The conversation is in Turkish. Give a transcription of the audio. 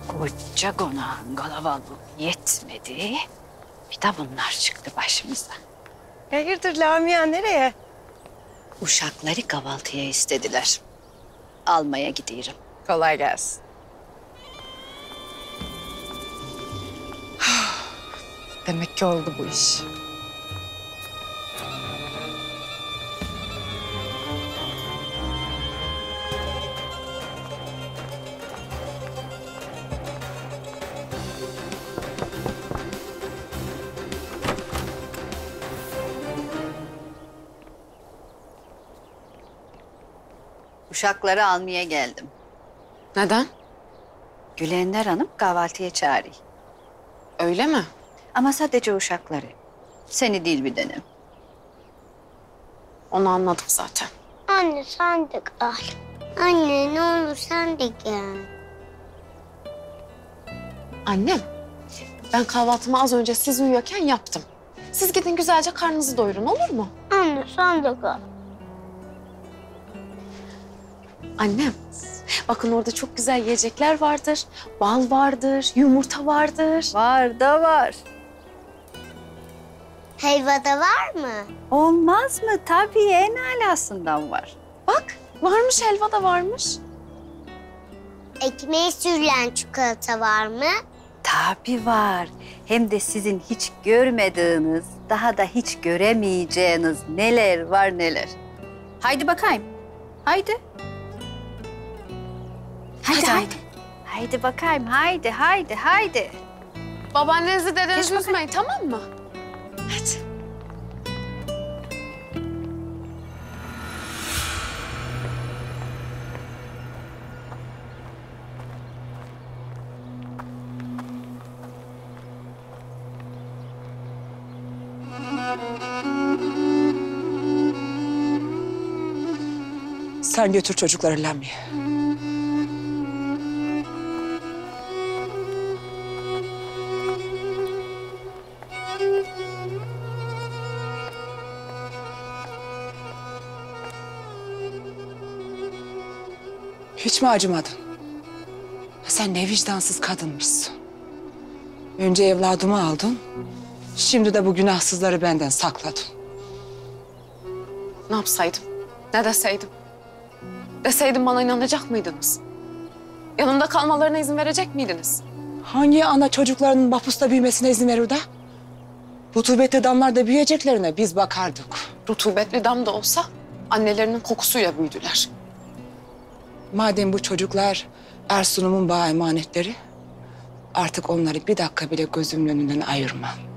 Koca konağın kalabalığı yetmedi. Bir de bunlar çıktı başımıza. Hayırdır Lamia, nereye? Uşakları kahvaltıya istediler. Almaya gidiyorum. Kolay gelsin. Demek ki oldu bu iş. Uşakları almaya geldim. Neden? Gülender Hanım kahvaltıya çağırıyor. Öyle mi? Ama sadece uşakları. Seni değil bir denem. Onu anladım zaten. Anne sen de gel. Anne ne olur sen de gel. Annem, ben kahvaltımı az önce siz uyuyorken yaptım. Siz gidin güzelce karnınızı doyurun, olur mu? Anne sen de gel. Annem, bakın orada çok güzel yiyecekler vardır. Bal vardır, yumurta vardır. Var da var. Helva da var mı? Olmaz mı? Tabii en alasından var. Bak, varmış, helva da varmış. Ekmeğe sürülen çikolata var mı? Tabii var. Hem de sizin hiç görmediğiniz, daha da hiç göremeyeceğiniz neler var neler. Haydi bakayım. Haydi. Hadi. Haydi bakayım. Haydi. Babaannenizi dedenizi Geç üzmeyin, tamam mı? Hadi. Sen götür çocukları Lamia. Hiç mi acımadın? Sen ne vicdansız kadınmışsın. Önce evladımı aldın, şimdi de bu günahsızları benden sakladın. Ne yapsaydım? Ne deseydim? Deseydim bana inanacak mıydınız? Yanımda kalmalarına izin verecek miydiniz? Hangi ana çocuklarının mahpusta büyümesine izin verir de? Rutubetli damlarda büyüyeceklerine biz bakardık. Rutubetli dam da olsa annelerinin kokusuyla büyüdüler. Madem bu çocuklar Ersun'umun bana emanetleri, artık onları bir dakika bile gözümün önünden ayırma.